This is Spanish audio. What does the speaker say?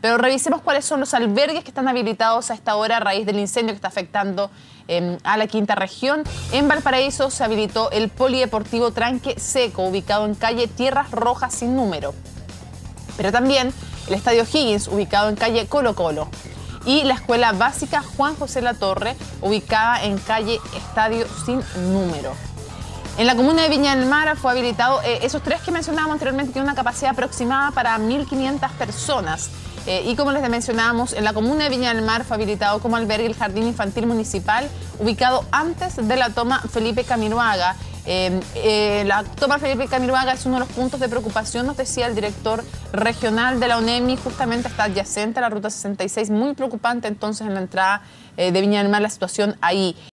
Pero revisemos cuáles son los albergues que están habilitados a esta hora a raíz del incendio que está afectando a la quinta región. En Valparaíso se habilitó el Polideportivo Tranque Seco, ubicado en calle Tierras Rojas sin número. Pero también el Estadio Higgins, ubicado en calle Colo Colo. Y la Escuela Básica Juan José Latorre, ubicada en calle Estadio sin número. En la comuna de Viña del Mar fue habilitado esos tres que mencionábamos anteriormente, tienen una capacidad aproximada para 1.500 personas. Y como les mencionábamos, en la comuna de Viña del Mar fue habilitado como albergue el Jardín Infantil Municipal, ubicado antes de la toma Felipe Camiroaga. La toma Felipe Camiroaga es uno de los puntos de preocupación, nos decía el director regional de la ONEMI, justamente está adyacente a la ruta 66, muy preocupante entonces en la entrada de Viña del Mar la situación ahí.